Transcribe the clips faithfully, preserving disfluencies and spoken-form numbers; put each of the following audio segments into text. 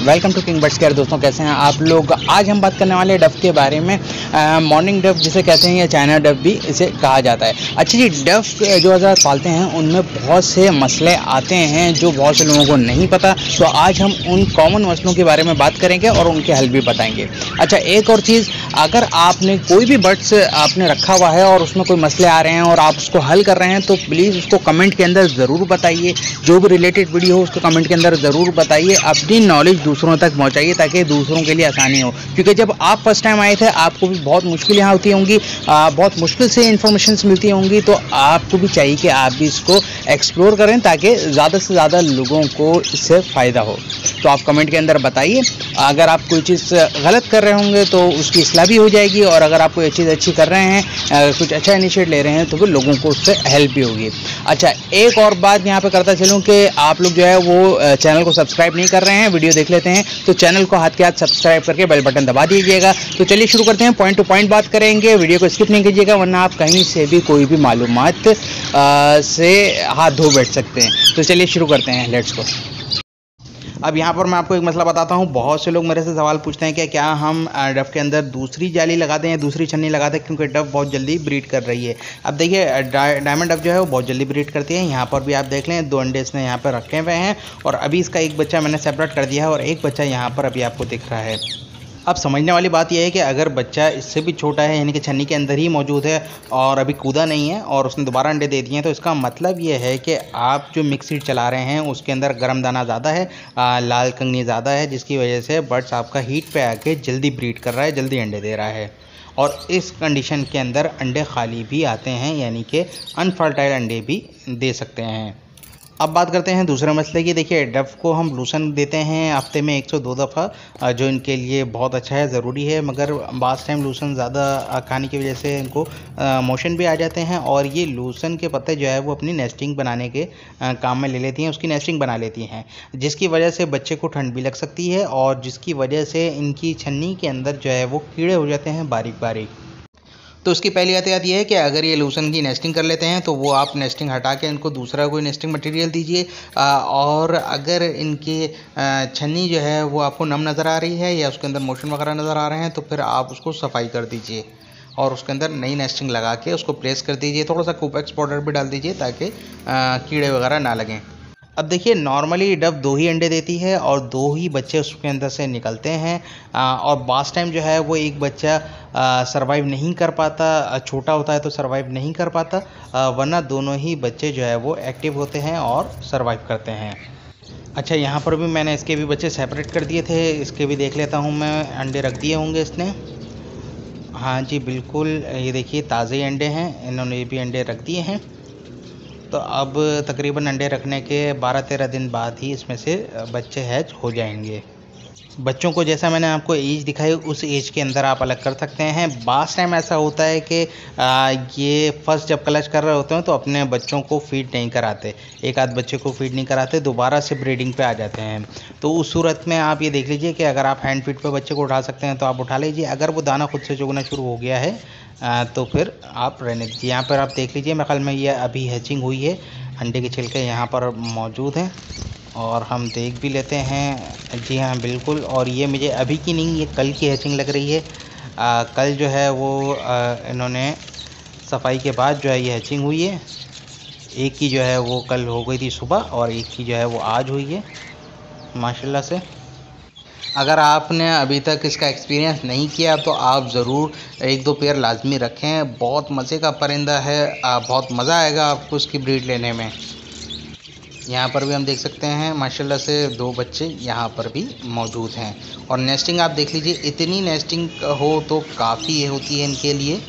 Welcome to King Birds Care. दोस्तों कैसे हैं आप लोग। आज हम बात करने वाले डव के बारे में। मॉर्निंग डव जिसे कहते हैं या चाइना डव भी इसे कहा जाता है। अच्छा जी, डव जो हज़ार पालते हैं उनमें बहुत से मसले आते हैं जो बहुत से लोगों को नहीं पता। तो आज हम उन कॉमन मसलों के बारे में बात करेंगे और उनके हल भी बताएंगे। अच्छा, एक और चीज़, अगर आपने कोई भी बर्ड्स आपने रखा हुआ है और उसमें कोई मसले आ रहे हैं और आप उसको हल कर रहे हैं तो प्लीज़ उसको कमेंट के अंदर ज़रूर बताइए। जो भी रिलेटेड वीडियो हो उसको कमेंट के अंदर ज़रूर बताइए। अपनी नॉलेज दूसरों तक पहुंचाइए ताकि दूसरों के लिए आसानी हो। क्योंकि जब आप फर्स्ट टाइम आए थे आपको भी बहुत मुश्किल यहाँ होती होंगी, बहुत मुश्किल से इन्फॉर्मेशन मिलती होंगी। तो आपको भी चाहिए कि आप भी इसको एक्सप्लोर करें ताकि ज़्यादा से ज़्यादा लोगों को इससे फ़ायदा हो। तो आप कमेंट के अंदर बताइए। अगर आप कोई चीज़ गलत कर रहे होंगे तो उसकी इस्लाह भी हो जाएगी, और अगर आप कोई चीज़ अच्छी कर रहे हैं, कुछ अच्छा इनिशिएट ले रहे हैं तो फिर लोगों को उससे हेल्प भी होगी। अच्छा, एक और बात यहाँ पे करता चलूँ कि आप लोग जो है वो चैनल को सब्सक्राइब नहीं कर रहे हैं, वीडियो देख लेते हैं तो चैनल को हाथ के हाथ सब्सक्राइब करके बेल बटन दबा दीजिएगा। तो चलिए शुरू करते हैं। पॉइंट टू पॉइंट बात करेंगे, वीडियो को स्किप नहीं कीजिएगा वरना आप कहीं से भी कोई भी मालूमात से हाथ धो बैठ सकते हैं। तो चलिए शुरू करते हैं, लेट्स गो। अब यहाँ पर मैं आपको एक मसला बताता हूँ। बहुत से लोग मेरे से सवाल पूछते हैं कि क्या हम डव के अंदर दूसरी जाली लगा दें या दूसरी छन्नी लगा दें, क्योंकि डव बहुत जल्दी ब्रीड कर रही है। अब देखिए, डायमंड डव जो है वो बहुत जल्दी ब्रीड करती है। यहाँ पर भी आप देख लें, दो अंडे इसने यहाँ पर रखे हुए हैं और अभी इसका एक बच्चा मैंने सेपरेट कर दिया है और एक बच्चा यहाँ पर अभी आपको दिख रहा है। अब समझने वाली बात यह है कि अगर बच्चा इससे भी छोटा है, यानी कि छन्नी के अंदर ही मौजूद है और अभी कूदा नहीं है और उसने दोबारा अंडे दे दिए हैं, तो इसका मतलब ये है कि आप जो मिक्स सीड चला रहे हैं उसके अंदर गर्म दाना ज़्यादा है, आ, लाल कंगनी ज़्यादा है, जिसकी वजह से बर्ड्स आपका हीट पे आके जल्दी ब्रीड कर रहा है, जल्दी अंडे दे रहा है। और इस कंडीशन के अंदर अंडे खाली भी आते हैं, यानी कि अनफर्टाइल अंडे भी दे सकते हैं। अब बात करते हैं दूसरे मसले की। देखिए, डव को हम लूसन देते हैं हफ्ते में एक सौ दो दफ़ा, जो इनके लिए बहुत अच्छा है, ज़रूरी है। मगर बास टाइम लूसन ज़्यादा खाने की वजह से इनको मोशन भी आ जाते हैं और ये लूसन के पत्ते जो है वो अपनी नेस्टिंग बनाने के आ, काम में ले लेती हैं, उसकी नेस्टिंग बना लेती हैं, जिसकी वजह से बच्चे को ठंड भी लग सकती है और जिसकी वजह से इनकी छन्नी के अंदर जो है वो कीड़े हो जाते हैं बारीक बारीक। तो उसकी पहली एहतियात ये है कि अगर ये लूसन की नेस्टिंग कर लेते हैं तो वो आप नेस्टिंग हटा के इनको दूसरा कोई नेस्टिंग मटेरियल दीजिए। और अगर इनकी छन्नी जो है वो आपको नम नज़र आ रही है या उसके अंदर मोशन वगैरह नज़र आ रहे हैं तो फिर आप उसको सफाई कर दीजिए और उसके अंदर नई नेस्टिंग लगा के उसको प्लेस कर दीजिए। थोड़ा सा कोपेक्स पाउडर भी डाल दीजिए ताकि कीड़े वगैरह ना लगें। अब देखिए, नॉर्मली डव दो ही अंडे देती है और दो ही बच्चे उसके अंदर से निकलते हैं, और बास टाइम जो है वो एक बच्चा सरवाइव नहीं कर पाता, छोटा होता है तो सरवाइव नहीं कर पाता, वरना दोनों ही बच्चे जो है वो एक्टिव होते हैं और सरवाइव करते हैं। अच्छा, यहाँ पर भी मैंने इसके भी बच्चे सेपरेट कर दिए थे, इसके भी देख लेता हूँ मैं। अंडे रख दिए होंगे इसने। हाँ जी बिल्कुल, ये देखिए ताज़े अंडे हैं, इन्होंने भी अंडे रख दिए हैं। तो अब तकरीबन अंडे रखने के बारह तेरह दिन बाद ही इसमें से बच्चे हैच हो जाएंगे। बच्चों को जैसा मैंने आपको एज दिखाई उस एज के अंदर आप अलग कर सकते हैं। बास टाइम ऐसा होता है कि आ, ये फर्स्ट जब क्लच कर रहे होते हैं तो अपने बच्चों को फीड नहीं कराते, एक आध बच्चे को फीड नहीं कराते, दोबारा से ब्रीडिंग पे आ जाते हैं। तो उस सूरत में आप ये देख लीजिए कि अगर आप हैंड फीड पे बच्चे को उठा सकते हैं तो आप उठा लीजिए। अगर वो दाना खुद से चुगना शुरू हो गया है आ, तो फिर आप रहने दीजिए। यहाँ पर आप देख लीजिए, मेरे ख्याल में ये अभी हैचिंग हुई है, अंडे के छिलके यहाँ पर मौजूद हैं और हम देख भी लेते हैं। जी हाँ बिल्कुल, और ये मुझे अभी की नहीं, ये कल की हैचिंग लग रही है। आ, कल जो है वो आ, इन्होंने सफाई के बाद जो है ये हैचिंग हुई है। एक की जो है वो कल हो गई थी सुबह और एक की जो है वो आज हुई है माशाल्लाह से। अगर आपने अभी तक इसका एक्सपीरियंस नहीं किया तो आप ज़रूर एक दो पेयर लाजमी रखें। बहुत मज़े का परिंदा है, बहुत मज़ा आएगा आपको इसकी ब्रीड लेने में। यहाँ पर भी हम देख सकते हैं माशाल्लाह से दो बच्चे यहाँ पर भी मौजूद हैं। और नेस्टिंग आप देख लीजिए, इतनी नेस्टिंग हो तो काफ़ी होती है इनके लिए।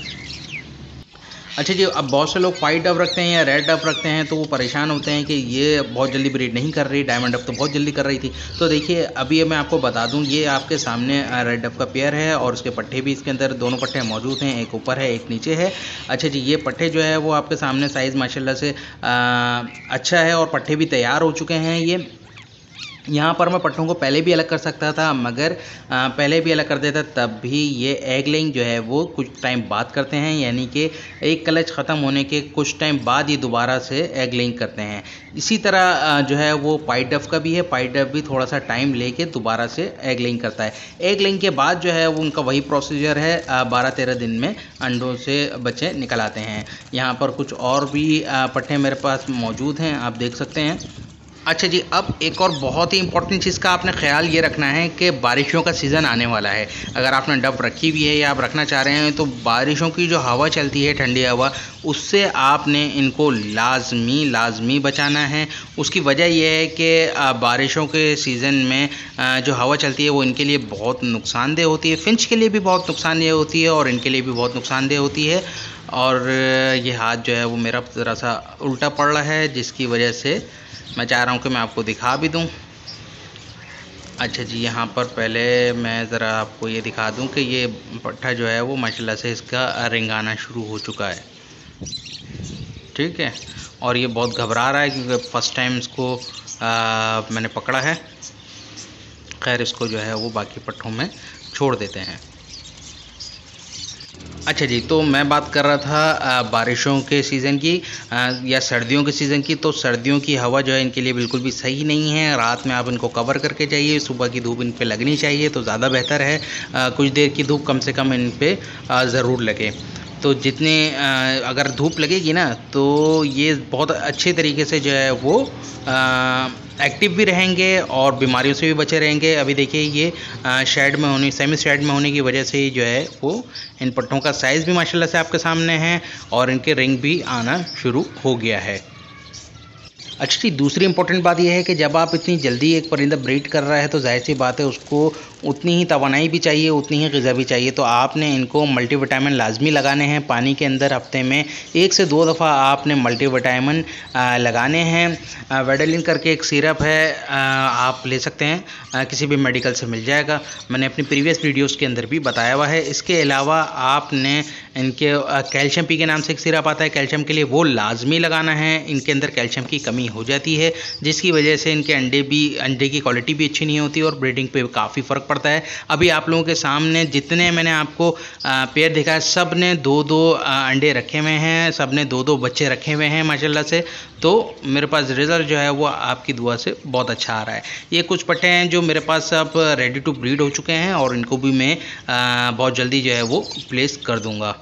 अच्छा जी, अब बहुत से लोग वाइट डव रखते हैं या रेड डव रखते हैं तो वो परेशान होते हैं कि ये बहुत जल्दी ब्रीड नहीं कर रही, डायमंड डव तो बहुत जल्दी कर रही थी। तो देखिए, अभी मैं आपको बता दूं, ये आपके सामने रेड डव का पेयर है और उसके पट्टे भी इसके अंदर दोनों पट्टे मौजूद हैं, एक ऊपर है एक नीचे है। अच्छा जी, ये पट्टे जो है वो आपके सामने साइज़ माशाल्लाह से आ, अच्छा है और पट्टे भी तैयार हो चुके हैं ये। यहाँ पर मैं पट्टों को पहले भी अलग कर सकता था, मगर आ, पहले भी अलग कर देता तब भी ये एग लेइंग जो है वो कुछ टाइम बाद करते हैं, यानी कि एक क्लच ख़त्म होने के कुछ टाइम बाद ये दोबारा से एग लेइंग करते हैं। इसी तरह आ, जो है वो पाइट डफ का भी है। पाइट डफ भी थोड़ा सा टाइम लेके दोबारा से एग लेइंग करता है। एग लेइंग के बाद जो है वो उनका वही प्रोसीजर है, बारह तेरह दिन में अंडों से बच्चे निकल आते हैं। यहाँ पर कुछ और भी आ, पट्टे मेरे पास मौजूद हैं, आप देख सकते हैं। अच्छा जी, अब एक और बहुत ही इंपॉर्टेंट चीज़ का आपने ख्याल ये रखना है कि बारिशों का सीज़न आने वाला है। अगर आपने डफ रखी हुई है या आप रखना चाह रहे हैं तो बारिशों की जो हवा चलती है, ठंडी हवा, उससे आपने इनको लाजमी लाजमी बचाना है। उसकी वजह यह है कि बारिशों के सीज़न में जो हवा चलती है वो इनके लिए बहुत नुकसानदेह होती है। फिंच के लिए भी बहुत नुकसानदेह होती है और इनके लिए भी बहुत नुकसानदेह होती है। और ये हाथ जो है वो मेरा ज़रा सा उल्टा पड़ रहा है, जिसकी वजह से मैं चाह रहा हूँ कि मैं आपको दिखा भी दूँ। अच्छा जी, यहाँ पर पहले मैं ज़रा आपको ये दिखा दूँ कि ये पट्ठा जो है वो माशाल्लाह से इसका रिंग आना शुरू हो चुका है, ठीक है। और ये बहुत घबरा रहा है क्योंकि फ़र्स्ट टाइम इसको आ, मैंने पकड़ा है। खैर, इसको जो है वो बाकी पट्ठों में छोड़ देते हैं। अच्छा जी, तो मैं बात कर रहा था बारिशों के सीज़न की आ, या सर्दियों के सीज़न की। तो सर्दियों की हवा जो है इनके लिए बिल्कुल भी सही नहीं है। रात में आप इनको कवर करके जाइए, सुबह की धूप इन पे लगनी चाहिए तो ज़्यादा बेहतर है। आ, कुछ देर की धूप कम से कम इन पे ज़रूर लगे। तो जितने आ, अगर धूप लगेगी ना तो ये बहुत अच्छे तरीके से जो है वो आ, एक्टिव भी रहेंगे और बीमारियों से भी बचे रहेंगे। अभी देखिए ये शेड में होने सेमी शेड में होने की वजह से जो है वो इन पट्टों का साइज़ भी माशाल्लाह से आपके सामने है और इनके रिंग भी आना शुरू हो गया है। अच्छा जी, दूसरी इंपॉर्टेंट बात यह है कि जब आप इतनी जल्दी एक परिंदा ब्रीड कर रहा है तो जाहिर सी बात है उसको उतनी ही तवानाई भी चाहिए, उतनी ही ग़िज़ा भी चाहिए। तो आपने इनको मल्टीविटामिन लाजमी लगाने हैं। पानी के अंदर हफ्ते में एक से दो दफ़ा आपने मल्टीविटामिन लगाने हैं। वेडालिन करके एक सिरप है, आ, आप ले सकते हैं, आ, किसी भी मेडिकल से मिल जाएगा। मैंने अपनी प्रीवियस वीडियोज़ के अंदर भी बताया हुआ है। इसके अलावा आपने इनके कैल्शियम पी के नाम से एक सिरप आता है कैल्शियम के लिए, वो लाजमी लगाना है। इनके अंदर कैल्शियम की कमी हो जाती है जिसकी वजह से इनके अंडे भी अंडे की क्वालिटी भी अच्छी नहीं होती और ब्रीडिंग पे काफ़ी फ़र्क पड़ता है। अभी आप लोगों के सामने जितने मैंने आपको पेयर दिखा है सब ने दो दो अंडे रखे हुए हैं, सब ने दो दो बच्चे रखे हुए हैं माशाल्लाह से। तो मेरे पास रिज़ल्ट जो है वो आपकी दुआ से बहुत अच्छा आ रहा है। ये कुछ पट्टे हैं जो मेरे पास अब रेडी टू ब्रीड हो चुके हैं और इनको भी मैं बहुत जल्दी जो है वो प्लेस कर दूँगा।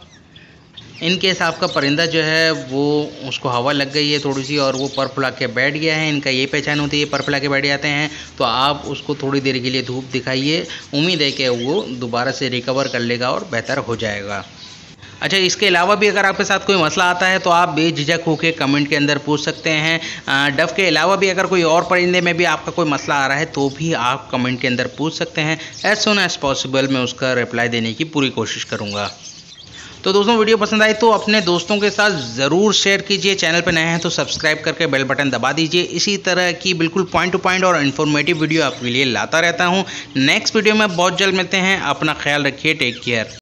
इन केस आपका परिंदा जो है वो उसको हवा लग गई है थोड़ी सी और वो पर फुला के बैठ गया है, इनका ये पहचान होती है, पर फुला के बैठ जाते हैं, तो आप उसको थोड़ी देर के लिए धूप दिखाइए। उम्मीद है कि वो दोबारा से रिकवर कर लेगा और बेहतर हो जाएगा। अच्छा, इसके अलावा भी अगर आपके साथ कोई मसला आता है तो आप बेझिझक होकर कमेंट के अंदर पूछ सकते हैं। डफ के अलावा भी अगर कोई और परिंदे में भी आपका कोई मसला आ रहा है तो भी आप कमेंट के अंदर पूछ सकते हैं। एज सुन एज पॉसिबल मैं उसका रिप्लाई देने की पूरी कोशिश करूँगा। तो दोस्तों, वीडियो पसंद आई तो अपने दोस्तों के साथ ज़रूर शेयर कीजिए। चैनल पर नए हैं तो सब्सक्राइब करके बेल बटन दबा दीजिए। इसी तरह की बिल्कुल पॉइंट टू पॉइंट और इन्फॉर्मेटिव वीडियो आपके लिए लाता रहता हूं। नेक्स्ट वीडियो में बहुत जल्द मिलते हैं। अपना ख्याल रखिए। Take care.